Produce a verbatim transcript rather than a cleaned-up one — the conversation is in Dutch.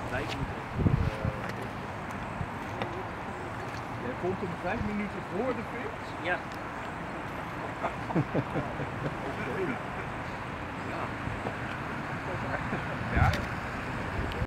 vijf minuten. Jij komt om vijf minuten voor de fiets? Ja. Oké.